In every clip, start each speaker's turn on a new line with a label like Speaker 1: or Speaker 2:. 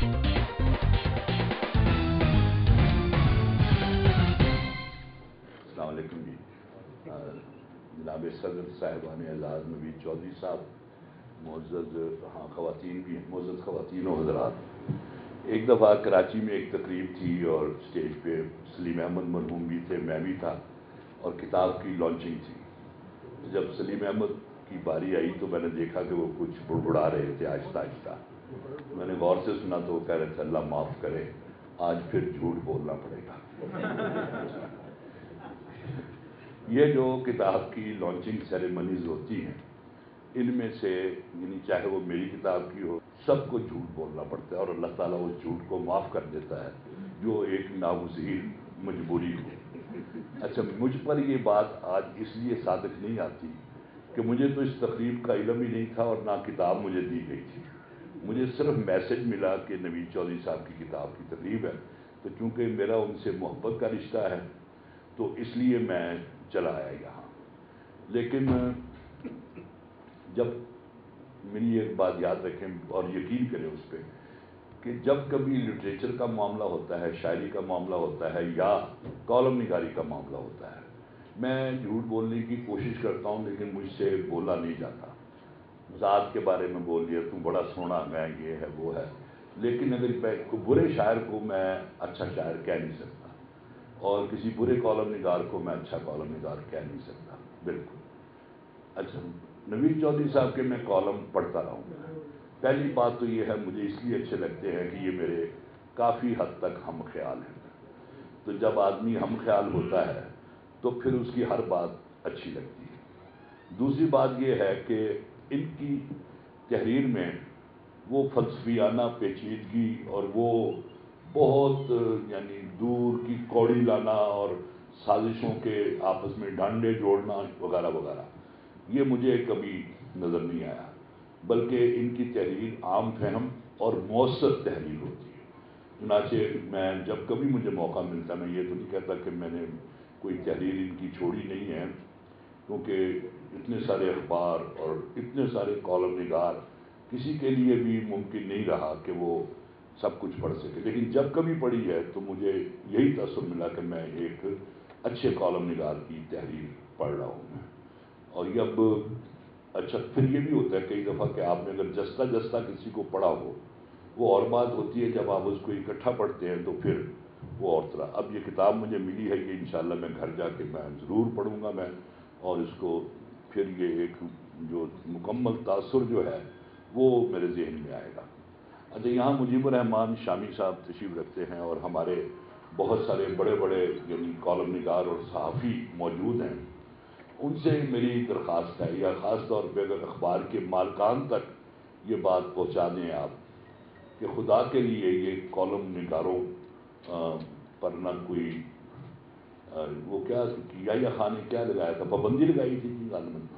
Speaker 1: السلام علیکم جی. جناب صدر صاحبان اعزاز نوید چودھری صاحب، معزز خواتین بھی، معزز خواتین و حضرات، ایک دفعہ کراچی میں ایک تقریب تھی اور اسٹیج پہ سلیم احمد مرحوم بھی تھے، میں بھی تھا، اور کتاب کی لانچنگ تھی. جب سلیم احمد کی باری آئی تو میں نے دیکھا کہ وہ کچھ بڑبڑا رہے تھے آہستہ آہستہ. میں نے غور سے سنا تو وہ کہہ رہے تھے اللہ معاف کرے، آج پھر جھوٹ بولنا پڑے گا. یہ جو کتاب کی لانچنگ سیریمنیز ہوتی ہیں، ان میں سے یعنی چاہے وہ میری کتاب کی ہو، سب کو جھوٹ بولنا پڑتا ہے اور اللہ تعالیٰ اس جھوٹ کو معاف کر دیتا ہے جو ایک ناگزیر مجبوری ہو. اچھا، مجھ پر یہ بات آج اس لیے صادق نہیں آتی کہ مجھے تو اس تقریب کا علم ہی نہیں تھا اور نہ کتاب مجھے دی گئی تھی. مجھے صرف میسج ملا کہ نوید چودھری صاحب کی کتاب کی تقریب ہے، تو چونکہ میرا ان سے محبت کا رشتہ ہے تو اس لیے میں چلا آیا یہاں. لیکن جب میری ایک بات یاد رکھیں اور یقین کریں اس پہ کہ جب کبھی لٹریچر کا معاملہ ہوتا ہے، شاعری کا معاملہ ہوتا ہے یا کالم نگاری کا معاملہ ہوتا ہے، میں جھوٹ بولنے کی کوشش کرتا ہوں لیکن مجھ سے بولا نہیں جاتا. ذات کے بارے میں بول دیا تم بڑا سونا، میں یہ ہے وہ ہے، لیکن اگر برے شاعر کو میں اچھا شاعر کہہ نہیں سکتا اور کسی برے کالم نگار کو میں اچھا کالم نگار کہہ نہیں سکتا. بالکل. اچھا، نوید چودھری صاحب کے میں کالم پڑھتا رہا ہوں. پہلی بات تو یہ ہے مجھے اس لیے اچھے لگتے ہیں کہ یہ میرے کافی حد تک ہم خیال ہیں. تو جب آدمی ہم خیال ہوتا ہے تو پھر اس کی ہر بات اچھی لگتی ہے. دوسری بات یہ ہے کہ ان کی تحریر میں وہ فلسفیانہ پیچیدگی اور وہ بہت یعنی دور کی کوڑی لانا اور سازشوں کے آپس میں ڈانڈے جوڑنا وغیرہ وغیرہ، یہ مجھے کبھی نظر نہیں آیا، بلکہ ان کی تحریر عام فہم اور مؤثر تحریر ہوتی ہے. چنانچہ میں جب کبھی مجھے موقع ملتا، میں یہ تو نہیں کہتا کہ میں نے کوئی تحریر ان کی چھوڑی نہیں ہے، کیونکہ اتنے سارے اخبار اور اتنے سارے کالم نگار کسی کے لیے بھی ممکن نہیں رہا کہ وہ سب کچھ پڑھ سکے. لیکن جب کبھی پڑھی ہے تو مجھے یہی تاثر ملا کہ میں ایک اچھے کالم نگار کی تحریر پڑھ رہا ہوں میں. اور یہ اب اچھا پھر یہ بھی ہوتا ہے کئی دفعہ کہ آپ نے اگر جستہ جستہ کسی کو پڑھا ہو، وہ اور بات ہوتی ہے جب آپ اس کو اکٹھا پڑھتے ہیں تو پھر وہ اور طرح. اب یہ کتاب مجھے ملی ہے، یہ انشاءاللہ میں گھر جا کے میں ضرور پڑھوں گا میں، اور اس کو پھر یہ ایک جو مکمل تاثر جو ہے وہ میرے ذہن میں آئے گا. اچھا، یہاں مجیب الرحمان شامی صاحب تشریف رکھتے ہیں اور ہمارے بہت سارے بڑے بڑے یعنی کالم نگار اور صحافی موجود ہیں. ان سے میری درخواست ہے، یا خاص طور پہ اگر اخبار کے مالکان تک یہ بات پہنچا دیں آپ کہ خدا کے لیے یہ کالم نگاروں پر نہ کوئی وہ کیا یا خان نے کیا لگایا تھا، پابندی لگائی تھی کہ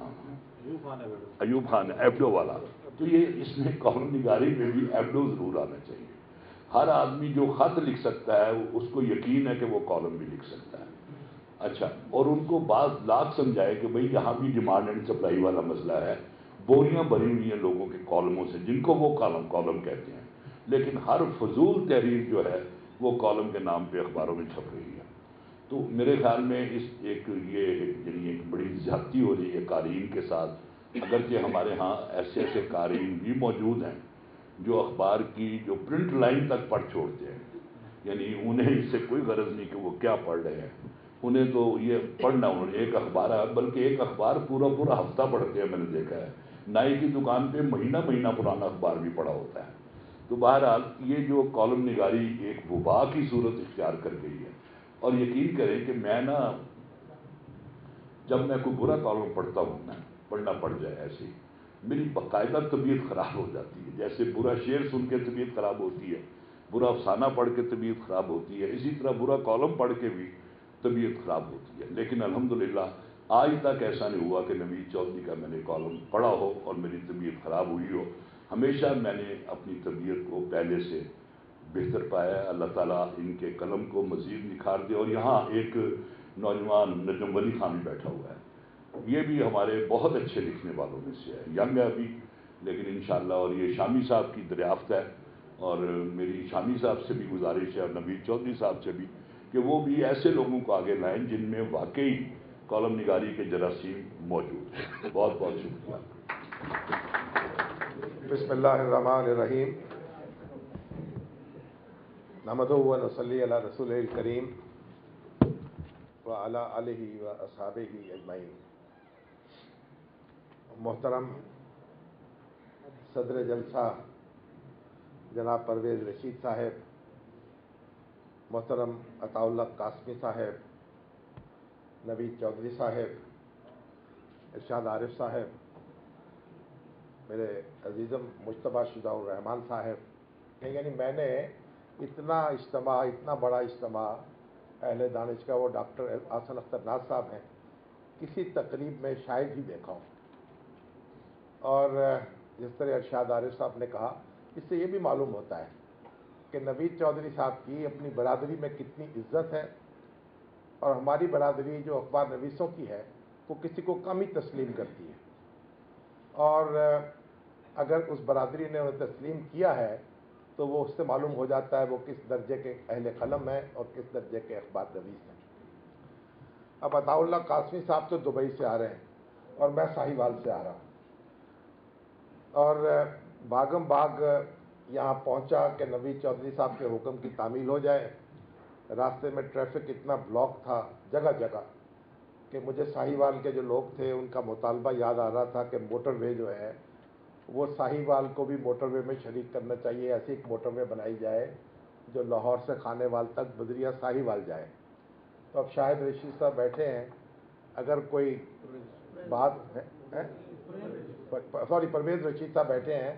Speaker 1: ایوب خان ایبڈو والا، تو یہ اس میں کالم نگاری میں بھی ایبڈو ضرور آنا چاہیے. ہر آدمی جو خط لکھ سکتا ہے اس کو یقین ہے کہ وہ کالم بھی لکھ سکتا ہے. اچھا، اور ان کو بعض لاکھ سمجھائے کہ بھئی یہاں بھی ڈیمانڈ اینڈ سپلائی والا مسئلہ ہے، بوریاں بھری ہوئی ہیں لوگوں کے کالموں سے جن کو وہ کالم کہتے ہیں، لیکن ہر فضول تحریر جو ہے وہ کالم کے نام پہ اخباروں میں چھپ رہی ہے. تو میرے خیال میں اس یہ یعنی ایک بڑی زیادتی ہو رہی ہے قارئین کے ساتھ، اگرچہ ہمارے ہاں ایسے ایسے قارئین بھی موجود ہیں جو اخبار کی جو پرنٹ لائن تک پڑھ چھوڑتے ہیں، یعنی انہیں اس سے کوئی غرض نہیں کہ وہ کیا پڑھ رہے ہیں، انہیں تو یہ پڑھنا، انہوں نے ایک اخبار ہے بلکہ ایک اخبار پورا ہفتہ پڑھتے ہیں. میں نے دیکھا ہے نائی کی دکان پہ مہینہ پرانا اخبار بھی پڑھا ہوتا ہے. تو بہرحال یہ جو کالم نگاری ایک وبا کی صورت اختیار کر گئی ہے. اور یقین کریں کہ میں نا جب میں کوئی برا کالم پڑھتا ہوں نا، پڑھنا پڑ جائے ایسے، میری باقاعدہ طبیعت خراب ہو جاتی ہے. جیسے برا شعر سن کے طبیعت خراب ہوتی ہے، برا افسانہ پڑھ کے طبیعت خراب ہوتی ہے، اسی طرح برا کالم پڑھ کے بھی طبیعت خراب ہوتی ہے. لیکن الحمدللہ آج تک ایسا نہیں ہوا کہ نوید چودھری کا میں نے کالم پڑھا ہو اور میری طبیعت خراب ہوئی ہو. ہمیشہ میں نے اپنی طبیعت کو پہلے سے بہتر پایا ہے. اللہ تعالیٰ ان کے قلم کو مزید نکھار دے. اور یہاں ایک نوجوان نجم ولی خان بھی بیٹھا ہوا ہے، یہ بھی ہمارے بہت اچھے لکھنے والوں میں سے ہے، ینگ ہے ابھی لیکن انشاءاللہ. اور یہ شامی صاحب کی دریافت ہے اور میری شامی صاحب سے بھی گزارش ہے اور نوید چودھری صاحب سے بھی کہ وہ بھی ایسے لوگوں کو آگے لائیں جن میں واقعی کالم نگاری کے جراثیم موجود ہیں. بہت بہت شکریہ.
Speaker 2: بسم اللہ الرحمن الرحیم. نحمدہ و نصلی علی رسول الکریم وعلی آلہ و اصحابہ اجمعین. محترم صدر جلسہ جناب پرویز رشید صاحب، محترم عطا اللہ قاسمی صاحب، نوید چودھری صاحب، ارشاد عارف صاحب، میرے عزیزم مجتبیٰ شجاع الرحمان صاحب. یعنی میں نے اتنا بڑا اجتماع اہل دانش کا، وہ ڈاکٹر احسن اختر ناز صاحب ہیں، کسی تقریب میں شاید ہی دیکھا ہوں. اور جس طرح ارشاد عارف صاحب نے کہا، اس سے یہ بھی معلوم ہوتا ہے کہ نوید چودھری صاحب کی اپنی برادری میں کتنی عزت ہے، اور ہماری برادری جو اخبار نویسوں کی ہے وہ کسی کو کم ہی تسلیم کرتی ہے. اور اگر اس برادری نے انہیں تسلیم کیا ہے تو وہ اس سے معلوم ہو جاتا ہے وہ کس درجے کے اہل قلم ہیں اور کس درجے کے اخبار نویس ہیں. اب عطا اللہ قاسمی صاحب تو دبئی سے آ رہے ہیں اور میں ساہیوال سے آ رہا ہوں، اور بھاگم بھاگ یہاں پہنچا کہ نوید چودھری صاحب کے حکم کی تعمیل ہو جائے. راستے میں ٹریفک اتنا بلاک تھا جگہ جگہ کہ مجھے ساہیوال کے جو لوگ تھے ان کا مطالبہ یاد آ رہا تھا کہ موٹر وے جو ہے وہ ساہیوال کو بھی موٹر وے میں شریک کرنا چاہیے. ایسی ایک موٹر وے بنائی جائے جو لاہور سے خانے وال تک بدریہ ساہیوال جائے. تو اب شاہد رشید صاحب بیٹھے ہیں، اگر کوئی بات ہے، سوری پرویز رشید صاحب بیٹھے ہیں.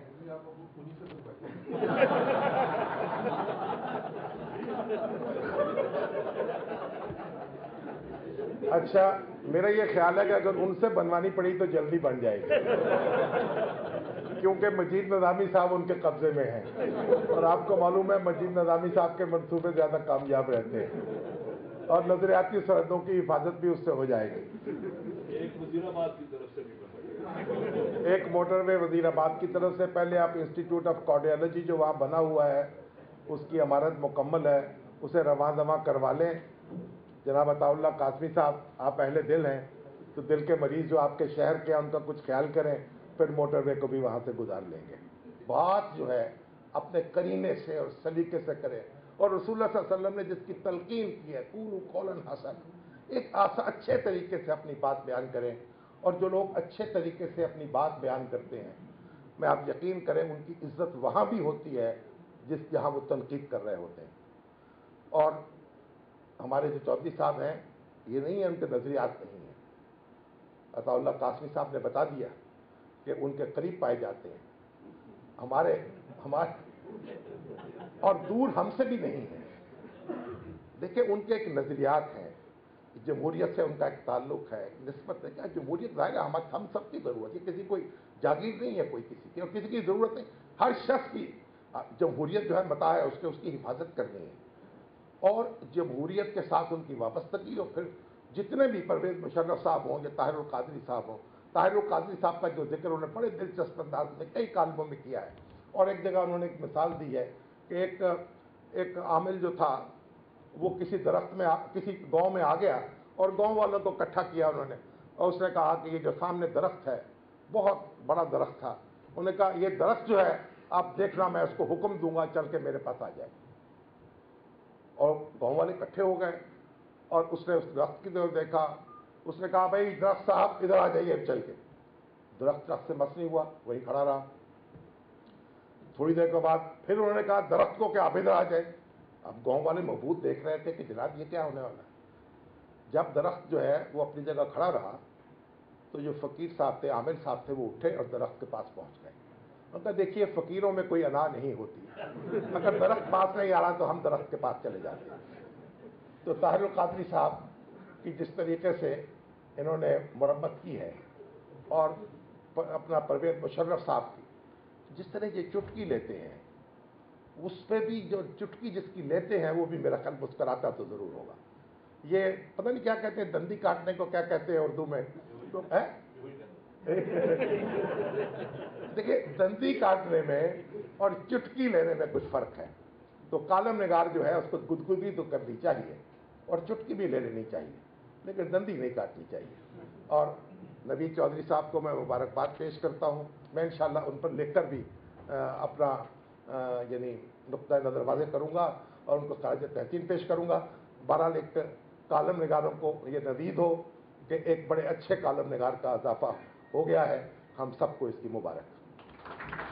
Speaker 2: اچھا، میرا یہ خیال ہے کہ اگر ان سے بنوانی پڑی تو جلدی بن جائے گی، کیونکہ مجید نظامی صاحب ان کے قبضے میں ہیں، اور آپ کو معلوم ہے مجید نظامی صاحب کے منصوبے زیادہ کامیاب رہتے ہیں، اور نظریاتی سرحدوں کی حفاظت بھی اس سے ہو جائے گی.
Speaker 1: ایک وزیر آباد کی طرف سے بھی بنا،
Speaker 2: ایک موٹر وے وزیر آباد کی طرف سے. پہلے آپ انسٹیٹیوٹ آف کارڈیالوجی جو وہاں بنا ہوا ہے اس کی عمارت مکمل ہے، اسے رواں دواں کروا لیں. جناب عطا اللہ قاسمی صاحب، آپ اہل دل ہیں تو دل کے مریض جو آپ کے شہر کے ہیں ان کا کچھ خیال کریں، پھر موٹر وے کو بھی وہاں سے گزار لیں گے. بات جو ہے اپنے کرینے سے اور سلیقے سے کریں، اور رسول اللہ صلی اللہ علیہ وسلم نے جس کی تلقین کی ہے قولوا قولا حسنا، ایک اچھے طریقے سے اپنی بات بیان کریں. اور جو لوگ اچھے طریقے سے اپنی بات بیان کرتے ہیں، میں آپ یقین کریں ان کی عزت وہاں بھی ہوتی ہے جہاں وہ تنقید کر رہے ہوتے ہیں. اور ہمارے جو چودھری صاحب ہیں، یہ نہیں ہے ان کے نظریات نہیں ہیں. عطا اللہ قاسمی صاحب نے بتا دیا کہ ان کے قریب پائے جاتے ہیں، ہمارے اور دور ہم سے بھی نہیں ہیں. دیکھیں ان کے ایک نظریات ہیں، جمہوریت سے ان کا ایک تعلق ہے، نسبت ہے. کیا جمہوریت ظاہر ہے ہم سب کی ضرورت ہے، کسی کوئی جاگیر نہیں ہے کوئی کسی کی، اور کسی کی ضرورت نہیں. ہر شخص کی جمہوریت جو ہے متاع ہے، اس کی حفاظت کرنی ہے، اور جمہوریت کے ساتھ ان کی وابستگی. اور پھر جتنے بھی پرویز مشرف صاحب ہوں یا طاہر القادری صاحب ہوں، طاہر القادری صاحب کا جو ذکر انہوں نے بڑے دلچسپ انداز میں کئی کالموں میں کیا ہے. اور ایک جگہ انہوں نے ایک مثال دی ہے کہ ایک عامل جو تھا وہ کسی درخت میں کسی گاؤں میں آ گیا اور گاؤں والوں کو اکٹھا کیا انہوں نے، اور اس نے کہا کہ یہ جو سامنے درخت ہے بہت بڑا درخت تھا. انہوں نے کہا یہ درخت جو ہے آپ دیکھنا میں اس کو حکم دوں گا چل کے میرے پاس آ جائے. اور گاؤں والے اکٹھے ہو گئے اور اس نے اس درخت کی طرف دیکھا. اس نے کہا بھائی درخت صاحب ادھر آ جائیے چل کے. درخت سے مس نہیں ہوا، وہیں کھڑا رہا. تھوڑی دیر کے بعد پھر انہوں نے کہا درخت کو کہ آپ ادھر آ جائیں. اب گاؤں والے مبہوت دیکھ رہے تھے کہ جناب یہ کیا ہونے والا ہے. جب درخت جو ہے وہ اپنی جگہ کھڑا رہا تو جو فقیر صاحب تھے، عامل صاحب تھے، وہ اٹھے اور درخت کے پاس پہنچ گئے. ان کا دیکھیے فقیروں میں کوئی انا نہیں ہوتی، اگر درخت پاس نہیں آ رہا تو ہم درخت کے پاس چلے جاتے ہیں. تو طاہر القادری صاحب کی جس طریقے سے انہوں نے مرمت کی ہے، اور اپنا پرویز مشرف صاحب کی جس طرح یہ چٹکی لیتے ہیں، اس پہ بھی جو چٹکی جس کی لیتے ہیں وہ بھی میرا خیال مسکراتا تو ضرور ہوگا. یہ پتہ نہیں کیا کہتے ہیں، دندی کاٹنے کو کیا کہتے ہیں اردو میں؟ دیکھیے دندی کاٹنے میں اور चुटकी लेने में कुछ फ़र्क है। तो कालम निगार जो है उसको गुदगुदी तो करनी चाहिए और चुटकी भी ले लेनी चाहिए, लेकिन दंदी नहीं काटनी चाहिए। और नवीद चौधरी साहब को मैं मुबारकबाद पेश करता हूँ। मैं इंशाअल्लाह उन पर लिखकर भी अपना यानी नुक्ता नज़र वाज़ेह करूँगा और उनको खराज तहसीन पेश करूँगा। बहरहाल एक कालम निगारों को ये नवीद हो कि एक बड़े अच्छे कालम निगार का इजाफा हो गया है। हम सबको इसकी मुबारक।